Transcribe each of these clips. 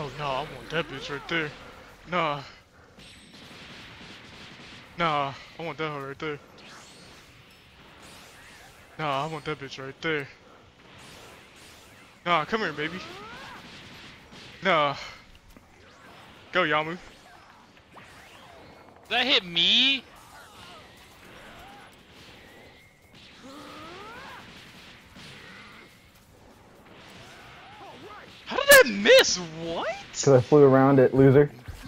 Oh no, I want that bitch right there. Nah. Nah, I want that hoe right there. Nah, I want that bitch right there. Nah, come here, baby. Nah. Go, Yamu. That hit me? How did that miss? What? Because I flew around it, loser.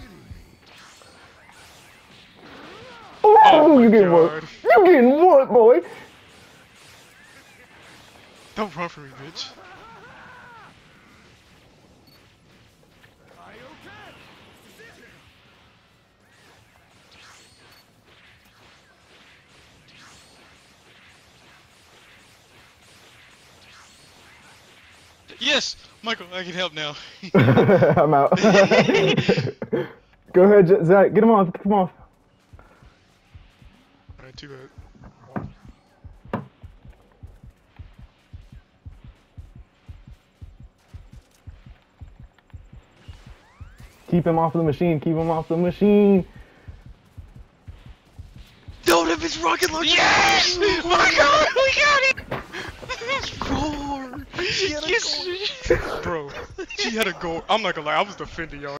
Oh, you getting what? You getting what, boy? Don't run from me, bitch. Yes! Michael, I can help now. I'm out. Go ahead, Zach. Get him off. Come off. Alright, too bad. Keep him off the machine. Keep him off the machine. Yo, that bitch rocket launcher! Yes! My God, we got it! Roar! She had a goal. Bro, she had a goal. I'm not gonna lie, I was defending y'all.